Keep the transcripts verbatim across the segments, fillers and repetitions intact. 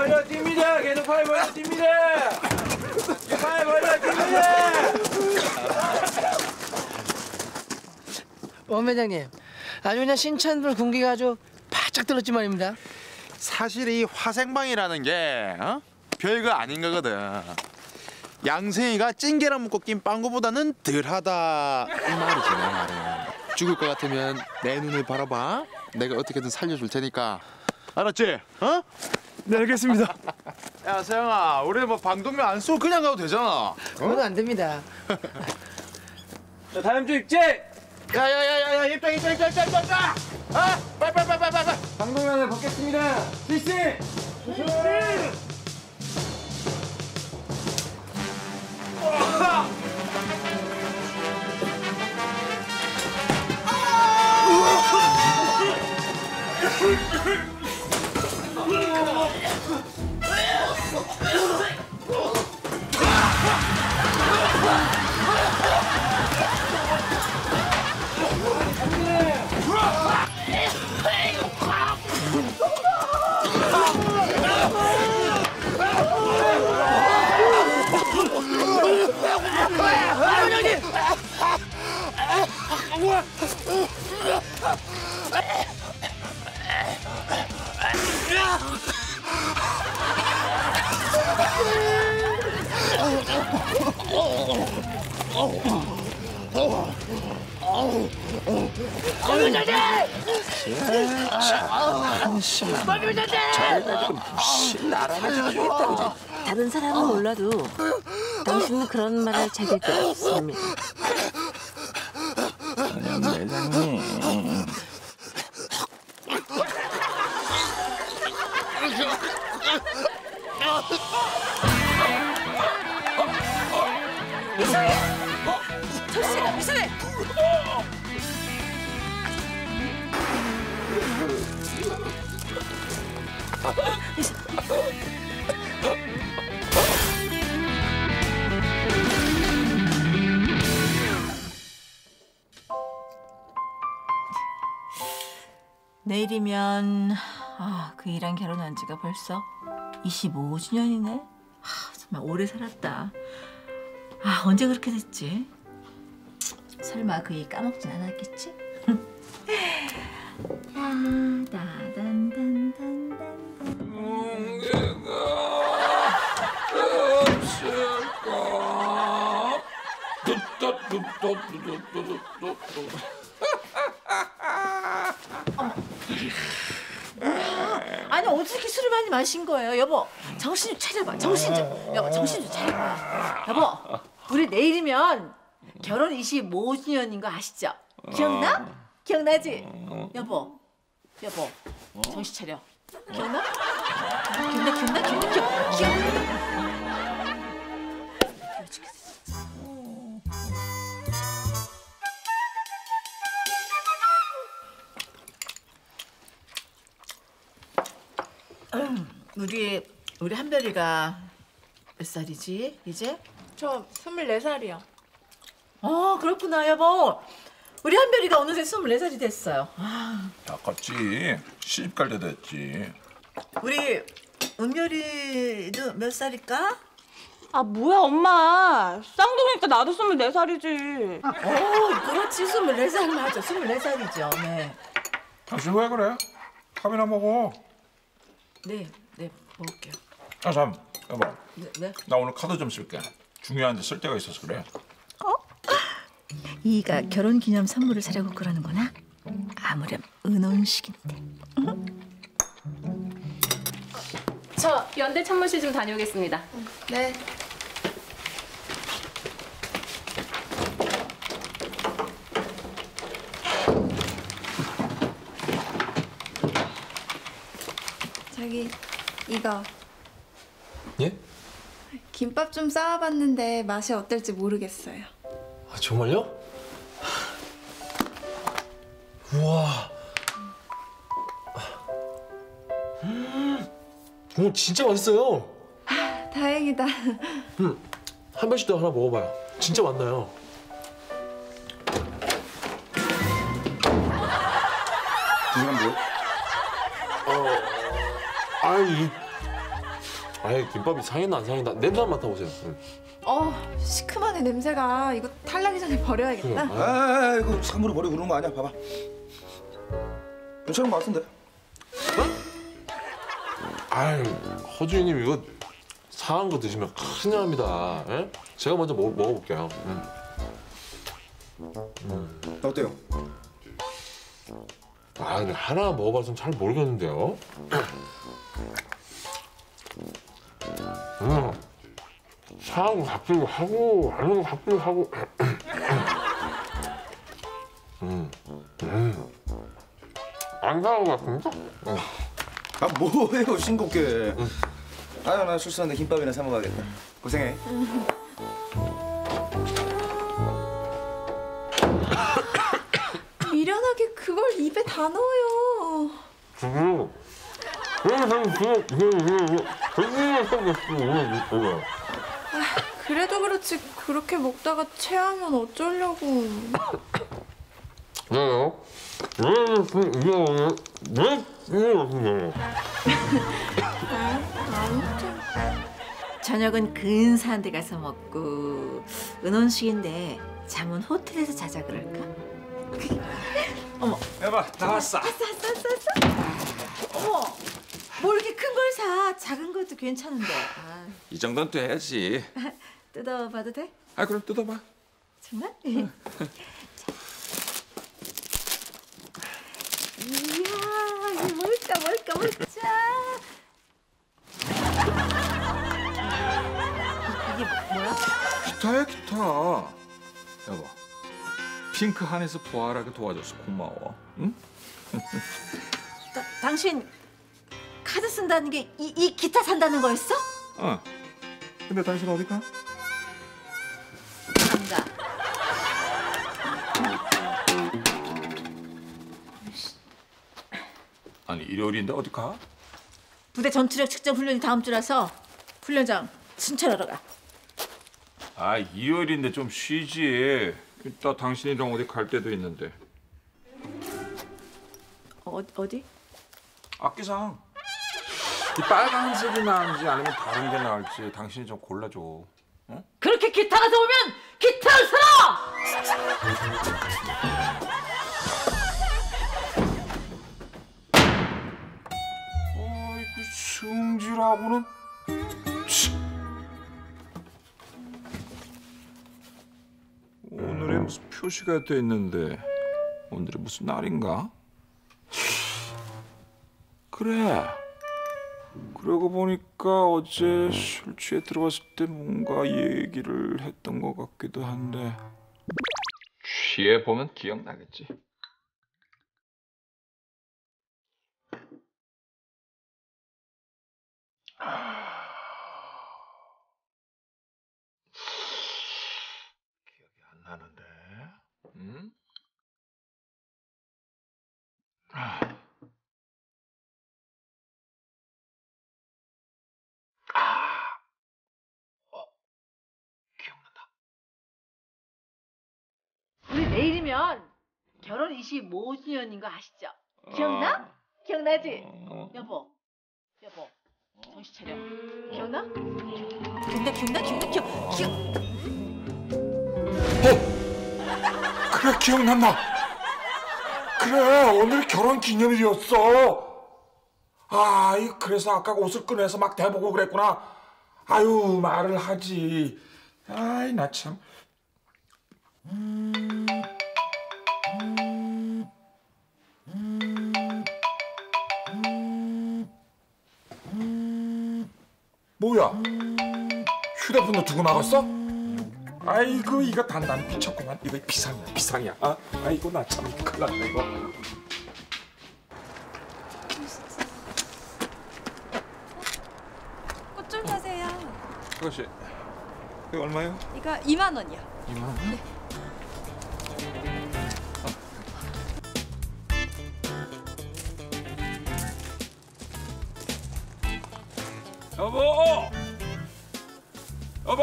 벌려 뜁니다. 계속 팔 벌려 뜁니다. 팔 벌려 뜁니다. 원 회장님, 아주 그냥 신천불 군기가 아주 바짝 들었지 말입니다. 사실 이 화생방이라는 게 어? 별거 아닌 거거든. 양생이가 찡개랑 묶고 낀 빵구보다는 덜하다 이 말이지 내 말은. 죽을 것 같으면 내 눈을 바라봐. 내가 어떻게든 살려줄 테니까. 알았지? 어? 네, 알겠습니다. 야 세영아, 우리 뭐 방독면 안 쓰고 그냥 가도 되잖아. 어? 그건 안 됩니다. 자, 다음 주 입제. 야야야야야, 입장 입장 입장 입장 입장. 아, 빨리 빨리 빨리 빨리 빨리. 방독면을 벗겠습니다. 실시. 다른 사람은 몰라도 당신은 그런 말을 제길 때 없습니다. 회장님. 이상해! 철씨가 이상해! 내일이면 아, 그 이랑 결혼한 지가 벌써 이십오 주년이네. 아, 정말 오래 살았다. 아, 언제 그렇게 됐지? 설마 그 일 까먹진 않았겠지? 아니 어떻게 술을 많이 마신 거예요, 여보? 정신 좀 차려봐. 정신 좀, 여보 정신 좀 차려봐. 여보, 우리 내일이면 결혼 이십오 주년인 거 아시죠? 기억나? 기억나지? 여보, 여보, 정신 차려. 기억나? 기억나, 기억나, 기억나, 기억, 기억. 우리 우리 한별이가 몇 살이지 이제? 저 스물네 살이요. 어 그렇구나 여보. 우리 한별이가 어느새 스물네 살이 됐어요. 아. 아깝지. 시집 갈 때 됐지. 우리 은별이도 몇 살일까? 아 뭐야 엄마. 쌍둥이니까 나도 스물네 살이지. 어 그렇지 스물네 살 맞아. 스물네 살이죠. 네. 당신 왜 그래? 밥이나 먹어. 네, 네 먹을게요. 아 참, 여보. 네, 네. 나 오늘 카드 좀 쓸게. 중요한 데 쓸 데가 있어서 그래. 어? 이가 결혼 기념 선물을 사려고 그러는구나. 아무렴 은혼식인데. 저 연대 참모실 좀 다녀오겠습니다. 네. 저기 이거 예? 김밥 좀 싸와봤는데 맛이 어떨지 모르겠어요. 아, 정말요? 우와. 음, 진짜 맛있어요. 아, 다행이다. 음, 한별 씨도 하나 먹어봐요. 진짜 맛나요. 이건 뭐? 어, 아이 아이 김밥이 상했나 안 상했나 냄새 한번 맡아보세요. 응. 어, 시큼하네 냄새가. 이거 탈나기 전에 버려야겠다. 그래. 아, 이거 사물을 버리고 그러는 거 아니야? 봐봐. 괜찮은 거 같은데? 아유 허주인님 이거 상한 거 드시면 큰일 납니다. 예? 제가 먼저 먹, 먹어볼게요. 음. 음. 어때요? 아 근데 하나 먹어봐서는 잘 모르겠는데요. 음. 상한 거 같기도 하고 아닌 거 같기도 하고. 음. 음. 안 상한 거 같은데? 음. 아, 뭐예요, 싱겁게. 응. 아유, 나 실수한데 김밥이나 사 먹어야겠다. 고생해. 미련하게 그걸 입에 다 넣어요. 지금 아, 그래도 그렇지 그렇게 먹다가 체하면 어쩌려고. 왜요? 왜 이게 오늘 왜 이게 오늘? 아무튼. 저녁은 근사한 데 가서 먹고 은혼식인데 잠은 호텔에서 자자 그럴까? 어머. 여보 나왔어. 왔어 왔어 왔어 왔어. 어머. 뭐 이렇게 큰 걸 사? 작은 것도 괜찮은데. 아. 이 정도는 돼야지. 뜯어봐도 돼? 아 그럼 뜯어봐. 정말? 응. 이야, 이게 뭘까 뭘까 뭘까. 이게 뭐야? 기타야 기타. 여보, 핑크 한에서 부활하게 도와줘서 고마워. 응? 다, 당신 카드 쓴다는 게 이 이 기타 산다는 거였어? 어. 근데 당신 어디 가? 안 가. 아니 일요일인데 어디 가? 부대 전투력 측정 훈련이 다음 주라서 훈련장 순찰하러 가. 아 일요일인데 좀 쉬지. 이따 당신이랑 어디 갈 때도 있는데. 어, 어디? 악기상. 이 빨간색이 나은지 아니면 다른 게 나을지 당신이 좀 골라줘. 어? 그렇게 기타가 좋으면 기타를 사라! 어이구 승질하고는. 오늘에 무슨 표시가 돼 있는데 오늘이 무슨 날인가? 그래. 그러고 보니까 어제 술 취해 들어갔을 때 뭔가 얘기를 했던 것 같기도 한데 취해 보면 기억나겠지. 기억이 안 나는데. 응? 아. 아, 어, 기억난다. 우리 내일이면 결혼 이십오 주년인 거 아시죠? 기억나? 어. 기억나지? 어. 여보, 여보, 정신 차려. 기억나? 기억나, 기억나, 기억나, 기억, 기억. 어, 그래 기억난다. 그래 오늘 결혼 기념일이었어. 아, 그래서 아까 옷을 꺼내서 막 대보고 그랬구나. 아유 말을 하지. 아이 나 참. 뭐야? 휴대폰도 두고 나갔어? 아이고 이거 단단히 미쳤구만. 이거 비상이야 비상이야. 아, 아이고 나 참 큰일 났네 이거. 꽃 좀 사세요. 아가씨, 이거 얼마요? 이거 이만 원이요. 이만 원? 네. 여보! 여보!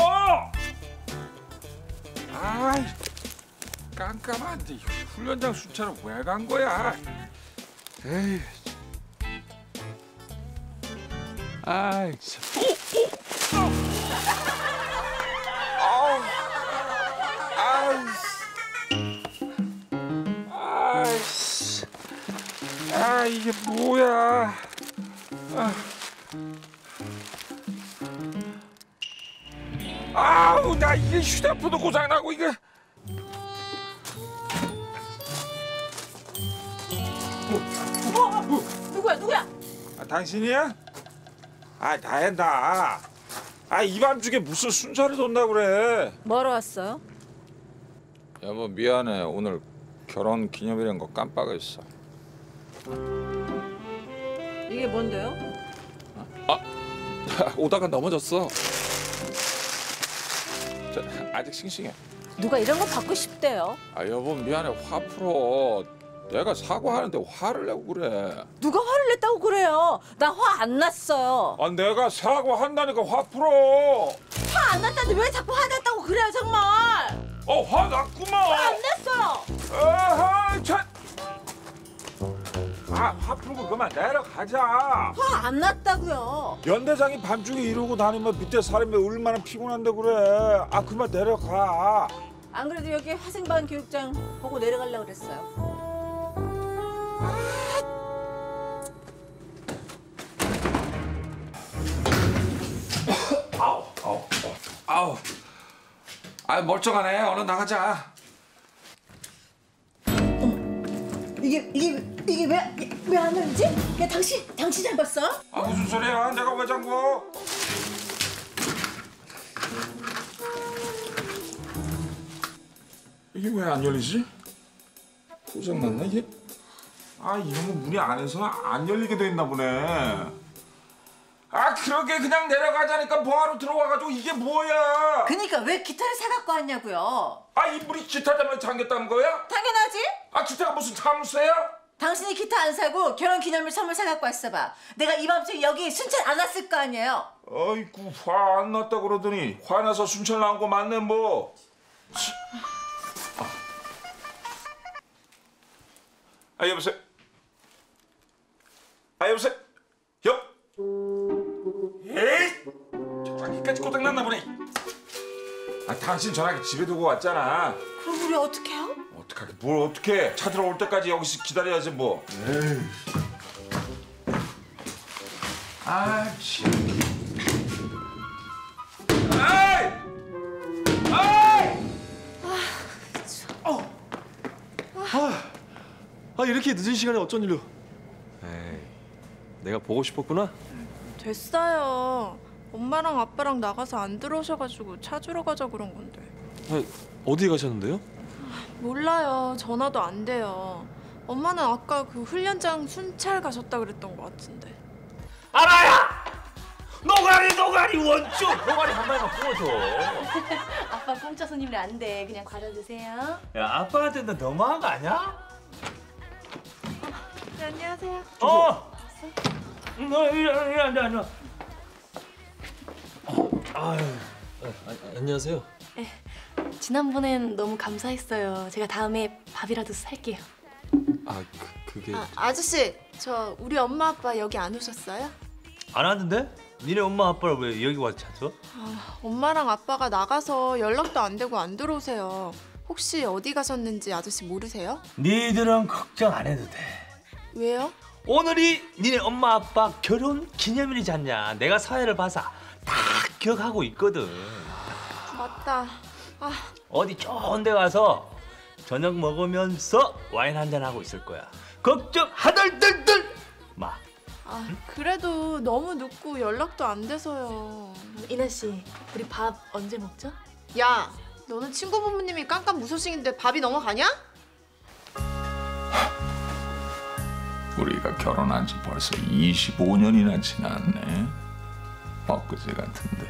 아이, 깜깜한데 훈련장 순찰은 왜 간 거야? 에이. 아이, 참. 아우, 아이씨, 아 이게 뭐야? 아. 아우 나 이게 휴대폰도 고장나고 이게. 어, 누구야 누구야? 아, 당신이야? 아 나야 나. 아 이 밤중에 무슨 순찰을 돈다 그래? 뭐로 왔어요? 여보 미안해 오늘 결혼 기념일인 거 깜빡했어. 이게 뭔데요? 오다가 넘어졌어. 저, 아직 싱싱해. 누가 이런 거 받고 싶대요? 아 여보 미안해 화 풀어. 내가 사과하는데 화를 내고 그래. 누가 화를 냈다고 그래요? 나 화 안 났어요. 아 내가 사과한다니까 화 풀어. 화 안 났다는데 왜 자꾸 화 났다고 그래요 정말? 어 화 났구만. 화 안 났어요. 아하 참. 아화 풀고 그만 내려가자. 화 안 났다고요. 연대장이 밤중에 이러고 다니면 밑에 사람이 얼마나 피곤한데 그래. 아 그만 내려가. 안 그래도 여기 화생방 교육장 보고 내려가려고 그랬어요. 아우 아우 아우 아 멀쩡하네. 얼른 나가자. 이게 이게 이게 왜 왜 안 열리지? 야 당신 당신 잘 봤어? 아 무슨 소리야? 내가 왜 잠궈? 이게 왜 안 열리지? 고장났나 이게? 아 이런 거 문이 안에서 안 열리게 돼 있나 보네. 아 그러게 그냥 내려가자니까 뭐하러 들어와가지고 이게 뭐야? 그니까 왜 기타를 사갖고 왔냐고요? 아 이 문이 기타 때문에 잠겼다는 거야? 당연하지. 아 기타가 무슨 잠수야? 당신이 기타 안 사고 결혼기념일 선물 사갖고 왔어 봐. 내가 이 밤중에 여기 순찰 안 왔을 거 아니에요. 아이고 화 안 났다 그러더니 화나서 순찰 나온 거 맞네 뭐. 치. 아 여보세요. 아 여보세요. 여. 에이. 전화기까지 고장났나 보네. 아 당신 전화기 집에 두고 왔잖아. 그럼 우리 어떻게 해요? 어떡하게 뭘 어떡해. 차 들어올 때까지 여기서 기다려야지 뭐. 에이. 아 참. 에이! 에이! 아 이렇게 늦은 시간에 어쩐 일로? 에이, 내가 보고 싶었구나. 됐어요. 엄마랑 아빠랑 나가서 안 들어오셔가지고 찾으러 가자 그런 건데. 아, 어디 가셨는데요? 몰라요. 전화도 안 돼요. 엄마는 아까 그 훈련장 순찰 가셨다 그랬던 것 같은데. 알아야! 노가리 노가리 원쭉! 노가리 한 마리만 구워줘. 아빠 공짜 손님이 안 돼. 그냥 과자 드세요. 야 아빠한테 너 너무한 거 아니야? 네, 안녕하세요. 어! 응, 어, 이리 이리 앉아 앉아. 아유, 아, 안녕하세요. 네, 지난번엔 너무 감사했어요. 제가 다음에 밥이라도 살게요. 아 그, 그게 아, 아저씨, 저 우리 엄마 아빠 여기 안 오셨어요? 안 왔는데? 니네 엄마 아빠를 왜 여기 와서 찾어? 아, 엄마랑 아빠가 나가서 연락도 안 되고 안 들어오세요. 혹시 어디 가셨는지 아저씨 모르세요? 니들은 걱정 안 해도 돼. 왜요? 오늘이 니네 엄마 아빠 결혼 기념일이잖냐. 내가 사회를 봐서 다 기억하고 있거든. 맞다. 아, 어디 좋은 데 가서 저녁 먹으면서 와인 한잔 하고 있을 거야. 걱정 하덜덜덜 마. 아, 그래도 너무 늦고 연락도 안 돼서요. 이나 씨, 우리 밥 언제 먹죠? 야, 너는 친구 부모님이 깜깜 무소식인데 밥이 넘어가냐? 우리가 결혼한 지 벌써 이십오 년이나 지났네. 엊그제 같은데.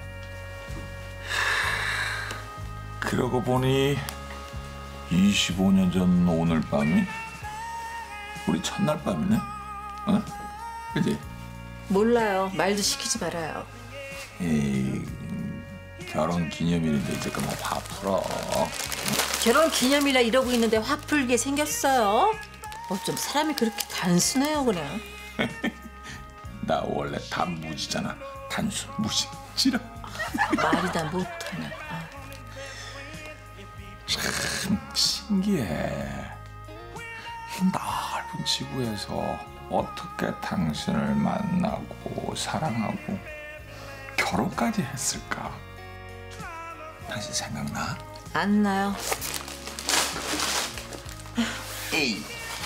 그러고 보니 이십오 년 전 오늘 밤이 우리 첫날 밤이네. 어? 그지? 몰라요. 말도 시키지 말아요. 에이, 결혼 기념일인데 이제 그만 화 풀어. 결혼 기념일날 이러고 있는데 화 풀게 생겼어요? 어쩜 사람이 그렇게 단순해요 그냥. 나 원래 단무지잖아. 단수 무식 싫어. 말이 다 못하네. 아. 참 신기해. 이 넓은 지구에서 어떻게 당신을 만나고 사랑하고 결혼까지 했을까? 당신 생각나? 안 나요. 에이.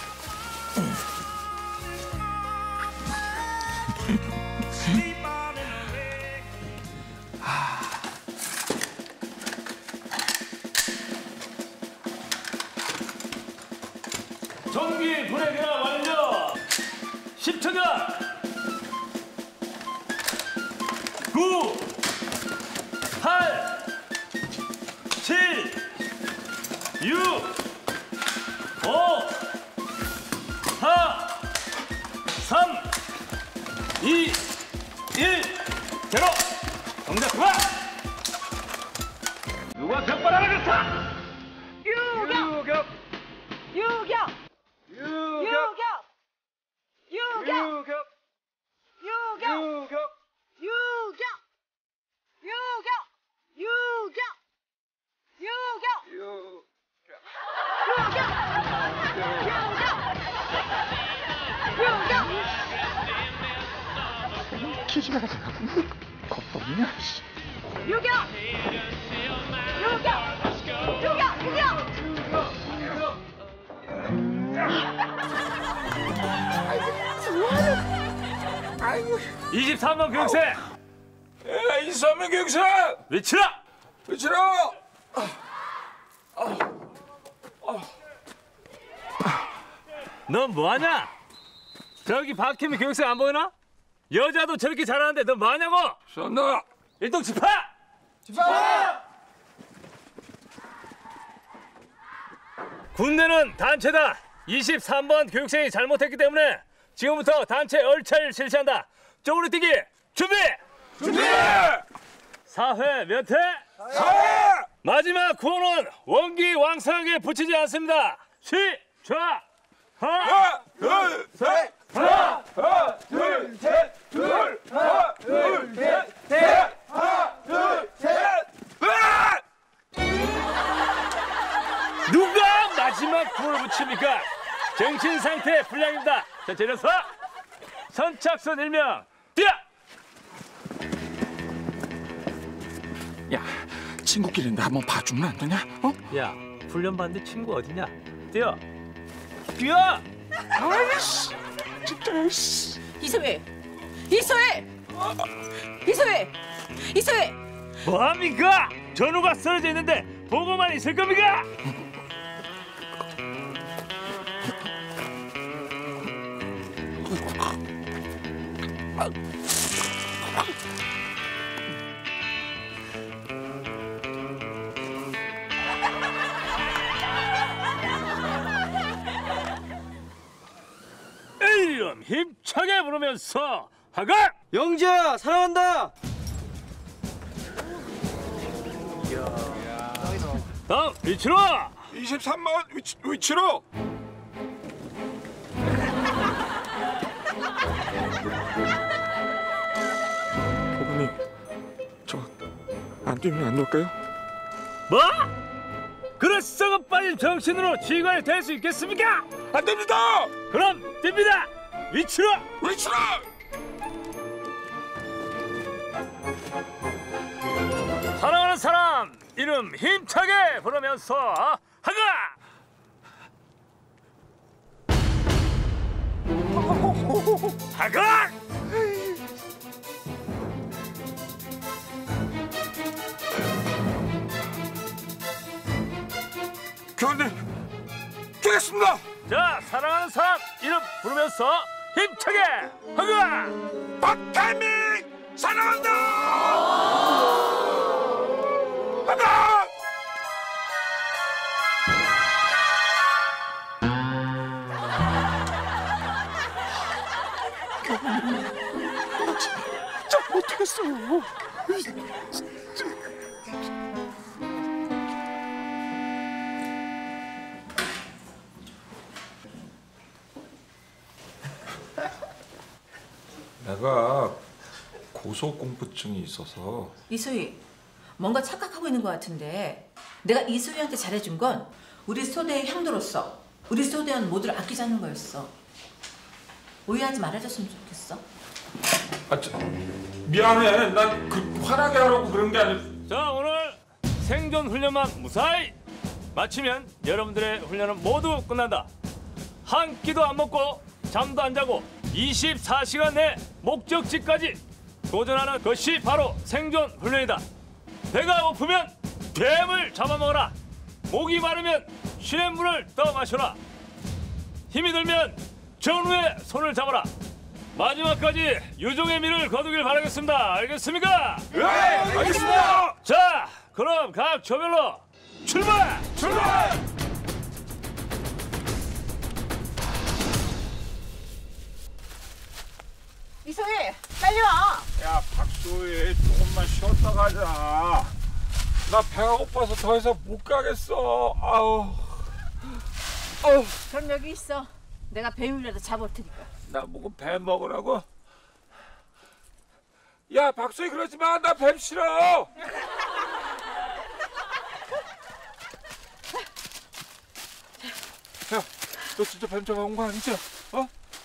전기 불의 변화 완료. 십 초전. 구, 팔, 칠, 육, 오, 사, 삼, 이, 일, 제로. 정답 그만. 누가 벽바닥을 그랬다? 유격! 유격. 유격! 유격. 유격! 유격! 유격. 유격! 유격. 유격! 유격! 유격! 유격. 키지 마라. 겁도 없냐? 유격! 유격! 유격! 유격! 이십삼 번 교육생. 에, 이십삼 번 교육생. 외치라. 외치라. 넌 뭐하냐? 저기 박혜미 교육생 안 보이나? 여자도 저렇게 잘하는데 넌 뭐하냐고? 쏜다. 일동 집합! 집합! 군대는 단체다. 이십삼 번 교육생이 잘못했기 때문에 지금부터 단체 얼차를 실시한다. 쪼그리 뛰기 준비! 준비! 사 회 몇 회? 사 회! 마지막 구호는 원기 왕성하게 붙이지 않습니다. 시작! 하나, 둘, 셋! 하나, 하나, 둘, 셋! 둘, 하나, 둘, 셋! 셋! 하나, 둘, 셋! 으아! 누가 마지막 구호를 붙입니까? 정신 상태 불량입니다. 자, 내려서 선착순 일명 뛰어! 야, 친구끼리인데 한번 봐주면 안 되냐? 어? 야, 훈련 받는데 친구 어디냐? 뛰어! 뛰어! 아이씨, 진짜 씨. 이소희! 이소희! 이소희! 이소희! 뭐합니까? 전우가 쓰러져 있는데 보고만 있을 겁니까? 이름 힘차게 부르면서 하강! 영재야 사랑한다. 다음 위치로! 이십삼 번 위치, 위치로! 보고님, 저 안 뛰면 안 놀까요? 뭐? 그런 썩어 빠진 정신으로 지휘관이 될 수 있겠습니까? 안 됩니다! 그럼 뜁니다! 위치로! 위치로! 사랑하는 사람 이름 힘차게 부르면서 하가! 하가! 교관님, 뛰겠습니다! 자, 사랑하는 사람 이름 부르면서 힘차게 하가! 박혜미 사랑한다! 하나! 진짜 못하겠어. 나도 내가 고소공포증이 있어서. 이소희, 뭔가 착각하고 있는 것 같은데 내가 이소희한테 잘해준 건 우리 소대의 향도로서 우리 소대원 모두를 아끼자는 거였어. 오해하지 말아줬으면 좋겠어. 아, 저, 미안해. 난 그 화나게 하려고 그런 게 아니. 자, 오늘 생존 훈련만 무사히 마치면 여러분들의 훈련은 모두 끝난다. 한 끼도 안 먹고 잠도 안 자고 이십사 시간 내 목적지까지 도전하는 것이 바로 생존 훈련이다. 배가 고프면 뱀을 잡아먹어라. 목이 마르면 시냇물을 떠 마셔라. 힘이 들면 전우의 손을 잡아라. 마지막까지 유종의 미를 거두길 바라겠습니다. 알겠습니까? 네, 알겠습니다. 자, 그럼 각 조별로 출발! 출발! 이소희, 빨리 와. 야, 박소희, 조금만 쉬었다 가자. 나 배가 고파서 더 이상 못 가겠어. 아우. 아우. 그럼 여기 있어. 내가 뱀이라도 잡을 테니까. 나 보고 뱀 먹으라고? 야, 박소희 그러지 마. 나 뱀 싫어. 야, 너 진짜 뱀 잡아온 거 아니지? 어?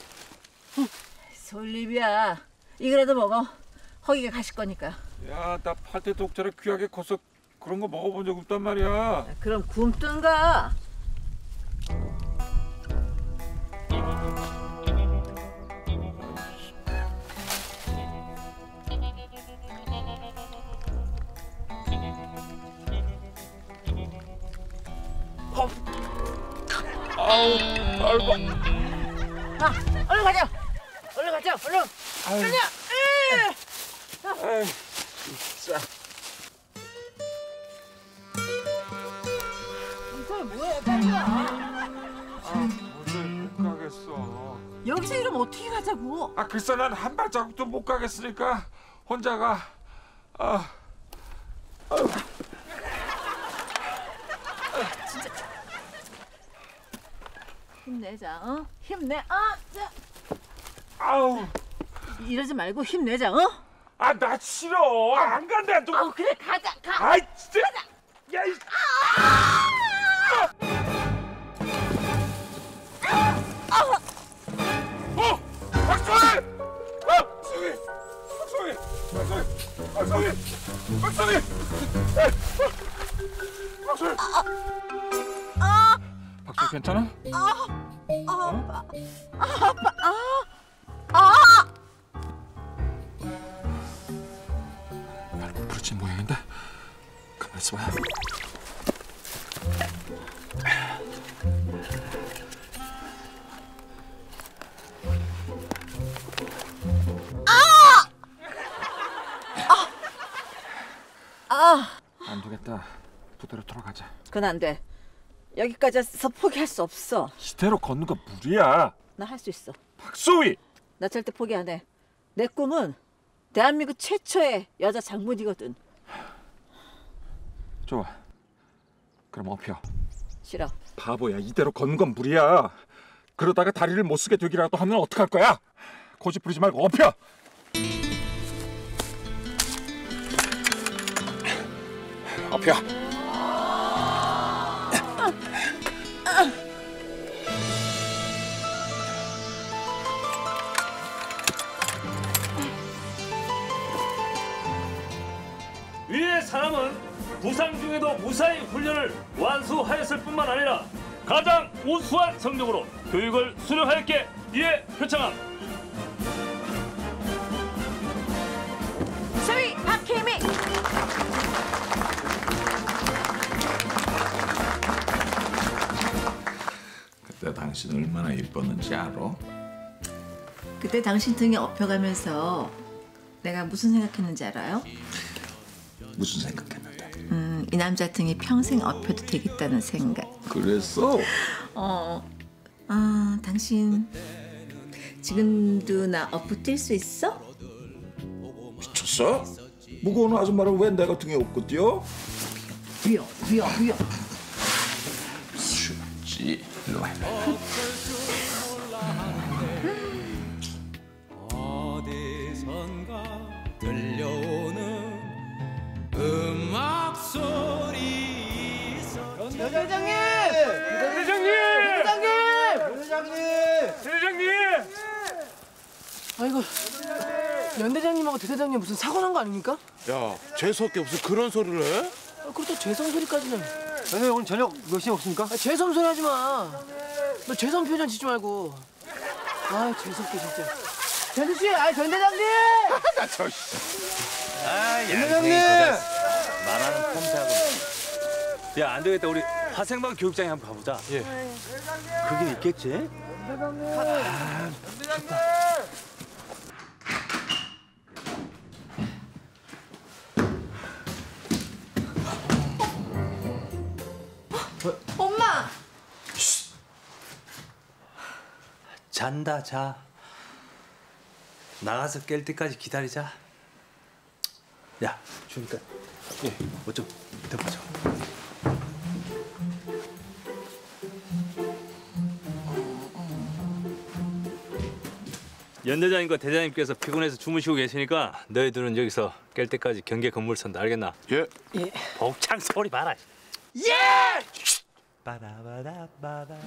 솔잎이야. 이거라도 먹어. 허기가 가실 거니까. 야, 나 팔대 독자를 귀하게 커서 그런 거 먹어본 적 없단 말이야. 그럼 굶든가. 아우, 알바. 아, 얼른 가자. 얼른 가자. 얼른. 아유. 얼른. 아이, 진짜. 이거 뭐야? 빨리 와. 아, 도저히 못 가겠어. 여기서 이러면 어떻게 가자고? 아, 글쎄 난 한 발자국도 못 가겠으니까 혼자 가. 아, 아유. 진짜. 힘내자. 어? 힘내. 아, 자. 아우. 이러지 말고 힘내자. 어? 아, 나 싫어. 안 간대. 또. 어, 그래 가자. 가. 아이, 진짜. 가자. 야, 이. 아! 어! 박소희! 어! 박소희! 박소희! 박소희! 박소희! 박소희! 박소희! 아! 박소희 괜찮아? 아! 아! 아파. 아파. 아! 아! 부러진 모양인데? 가만 있어봐. 아! 안 되겠다. 부대로 돌아가자. 그건 안 돼. 여기까지 해서 포기할 수 없어. 이대로 걷는 거 무리야. 나 할 수 있어. 박소희! 나 절대 포기 안 해. 내 꿈은 대한민국 최초의 여자 장군이거든. 좋아. 그럼 업혀. 싫어. 바보야. 이대로 걷는 건 무리야. 그러다가 다리를 못 쓰게 되기라도 하면 어떡할 거야? 고집 부리지 말고 업혀. 업혀. 위의 사람은 부상 중에도 무사히 훈련을 완수하였을 뿐만 아니라 가장 우수한 성적으로 교육을 수료하였기에 이에 표창함. 소희 박혜미. 그때 당신 얼마나 이뻤는지 알아? 그때 당신 등에 업혀가면서 내가 무슨 생각했는지 알아요? 무슨 생각했는데? 음, 이 남자 등이 평생 업혀도 되겠다는 생각. 그랬어? 어, 아, 당신 지금도 나 업고 뛸 수 있어? 미쳤어? 무거운 아줌마를 왜 내가 등에 업고 뛰어? 위험, 위험, 위험. 쉽지. 일로 와. 들려오는 음악 소리 연 대장님! 연 대장님! 연 대장님! 연 대장님! 연 대장님! 아이고, 연 대장님하고 대 대장님 무슨 사고 난 거 아닙니까? 야, 재수없게 무슨 그런 소리를 해? 아, 그렇다고 죄송 소리까지는. 선생님 오늘 저녁 몇 시에 오십니까? 아, 죄송 소리 하지 마. 너 죄송 표정 짓지 말고. 아, 죄송게 진짜. 전주 씨, 아, 전 대장님! 나 저. 아, 연 대장님! 말하는 폼사고. 야, 안 되겠다. 우리 화생방 교육장에 한번 가보자. 예. 그게 있겠지? 아, 엄마! 잔다 자. 나가서 깰 때까지 기다리자. 야, 주니까 예, 뭐 좀 덮어줘. 연 대장님과 대장님께서 피곤해서 주무시고 계시니까 너희들은 여기서 깰 때까지 경계 건물 선다. 알겠나? 예. 예. 복창 소리 봐라. 예! 바다바다바다.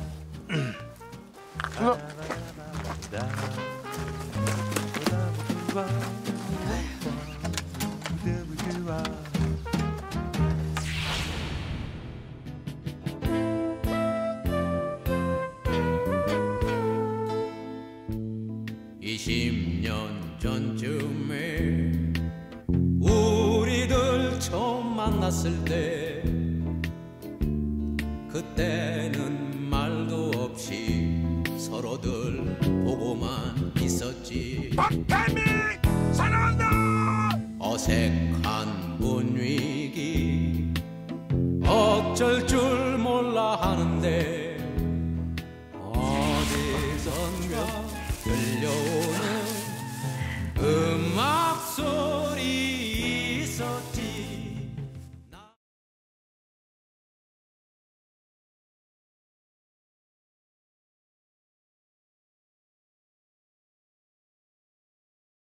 이십 년 전쯤에 우리들 처음 만났을 때 그때는 말도 없이 서로들 보고만 있었지. 박태민 사랑한다. 어색한 분위기 어쩔 줄 몰라 하는데 어디선가 들려오는